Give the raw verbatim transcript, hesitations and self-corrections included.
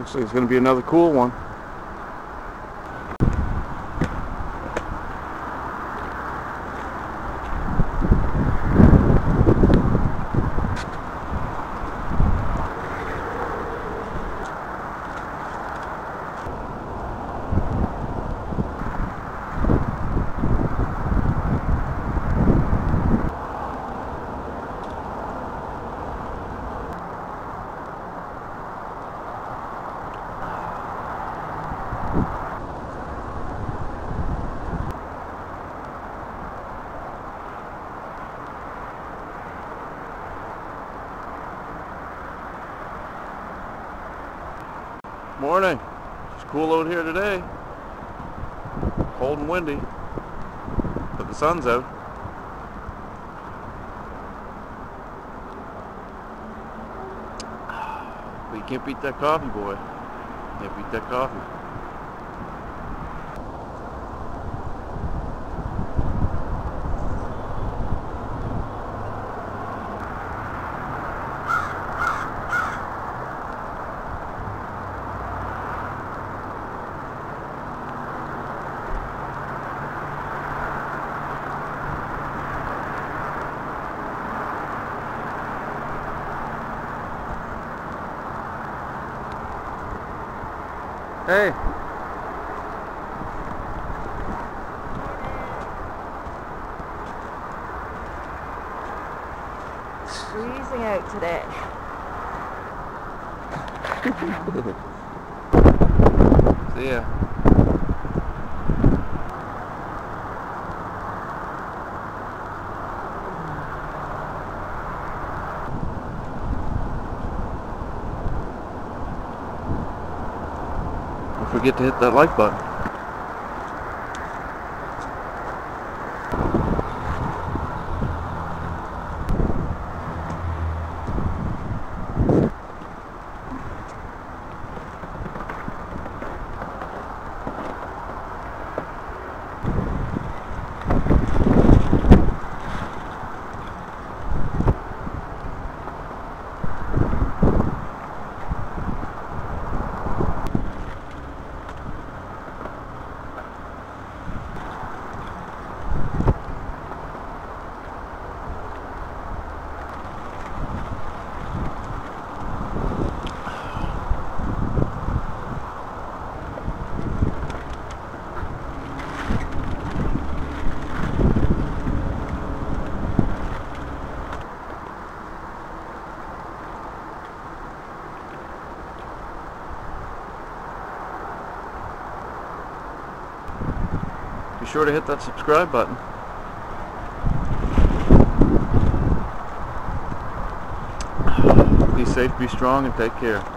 Looks like it's going to be another cool one. Morning. It's cool out here today. Cold and windy, but the sun's out. But you can't beat that coffee, boy. Can't beat that coffee. Hey. Freezing out today. See ya. Don't forget to hit that like button. Be sure to hit that subscribe button. Be safe, be strong, and take care.